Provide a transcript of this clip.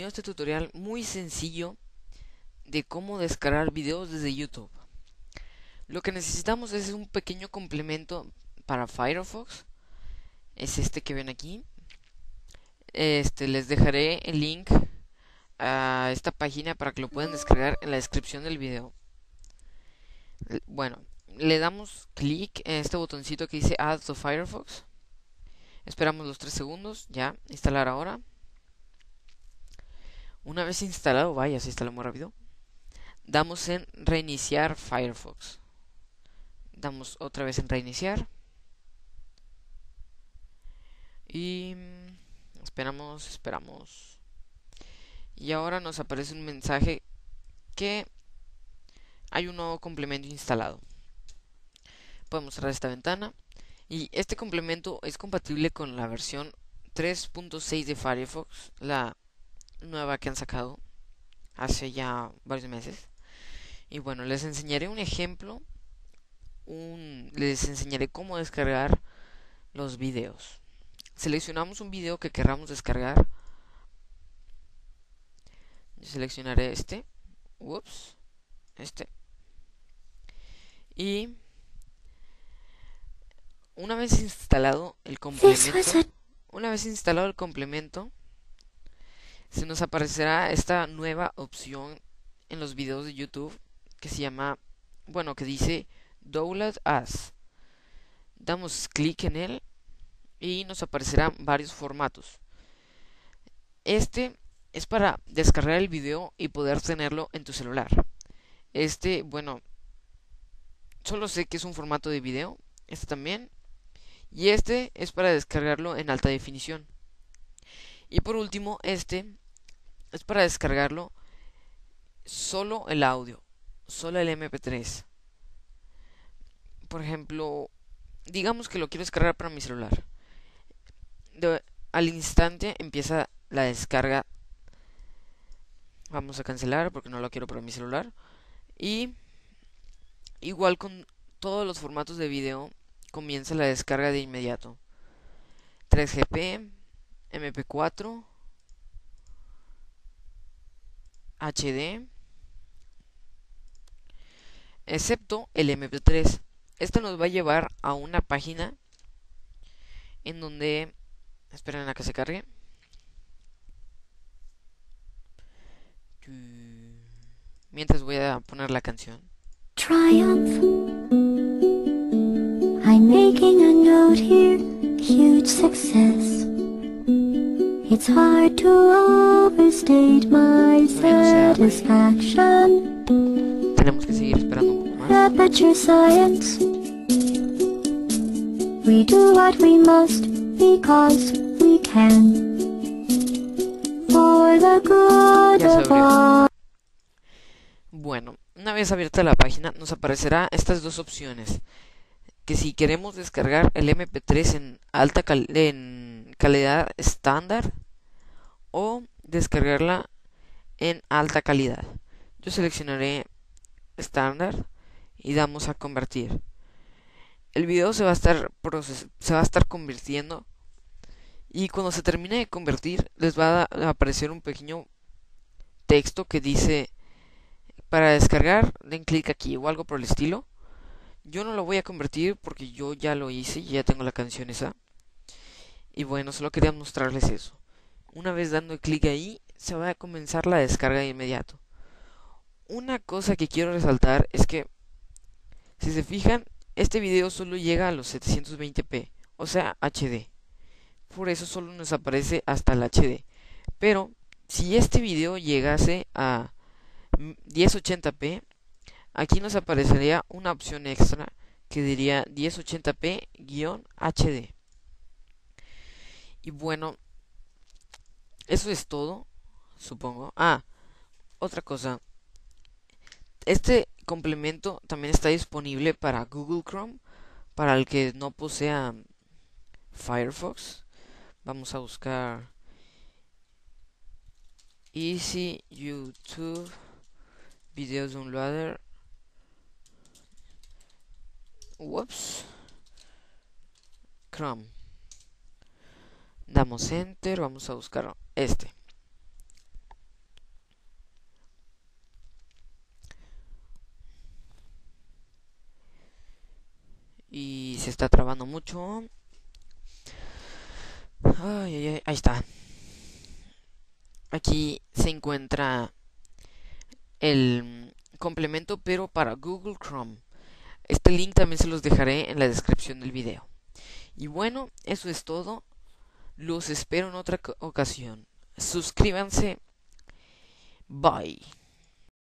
enseño este tutorial muy sencillo de cómo descargar videos desde YouTube. Lo que necesitamos es un pequeño complemento para Firefox. Es este que ven aquí. Les dejaré el link a esta página para que lo puedan descargar en la descripción del video. Bueno, le damos clic en este botoncito que dice Add to Firefox. Esperamos los 3 segundos. Ya, instalar ahora. Una vez instalado, vaya, se instala muy rápido. Damos en reiniciar Firefox. Damos otra vez en reiniciar. Y esperamos. Y ahora nos aparece un mensaje que hay un nuevo complemento instalado. Podemos cerrar esta ventana. Y este complemento es compatible con la versión 3.6 de Firefox, la nueva que han sacado hace ya varios meses. Y bueno, les enseñaré un ejemplo. Les enseñaré cómo descargar los videos. Seleccionamos un video que querramos descargar. Yo seleccionaré este. Este. Y una vez instalado el complemento, se nos aparecerá esta nueva opción en los videos de YouTube que se llama, que dice Download As. Damos clic en él y nos aparecerán varios formatos. Este es para descargar el video y poder tenerlo en tu celular. Solo sé que es un formato de video. Este también. Y este es para descargarlo en alta definición. Y por último, este es para descargarlo solo el audio, solo el MP3. Por ejemplo, digamos que lo quiero descargar para mi celular. Al instante empieza la descarga. Vamos a cancelar porque no lo quiero para mi celular. Y igual con todos los formatos de video, comienza la descarga de inmediato. 3GP, MP4, HD, excepto el MP3. Esto nos va a llevar a una página en donde... Esperen a que se cargue. Mientras voy a poner la canción. Triumph. I'm making a note here, huge success. It's hard to overstate my satisfaction. Tenemos que seguir esperando un poco más. Aperture science. We do what we must because we can. For the good of all. Bueno, una vez abierta la página nos aparecerá estas dos opciones. Que si queremos descargar el MP3 en en calidad estándar o descargarla en alta calidad. Yo seleccionaré estándar y damos a convertir. El video se va a estar convirtiendo y cuando se termine de convertir les va a aparecer un pequeño texto que dice para descargar den clic aquí o algo por el estilo. Yo no lo voy a convertir porque yo ya lo hice y ya tengo la canción esa. Y bueno, solo quería mostrarles eso. Una vez dando clic ahí, se va a comenzar la descarga de inmediato. Una cosa que quiero resaltar es que, si se fijan, este video solo llega a los 720p, o sea, HD. Por eso solo nos aparece hasta el HD. Pero, si este video llegase a 1080p, aquí nos aparecería una opción extra que diría 1080p-HD. Y bueno, eso es todo, supongo. Otra cosa. Este complemento también está disponible para Google Chrome, para el que no posea Firefox. Vamos a buscar Easy YouTube Videos Downloader. Chrome. Damos Enter, vamos a buscar este. está trabando mucho. Ay, ay, ay, ahí está. Aquí se encuentra el complemento, pero para Google Chrome. Este link también se los dejaré en la descripción del video. Y bueno, eso es todo. Los espero en otra ocasión. Suscríbanse. Bye.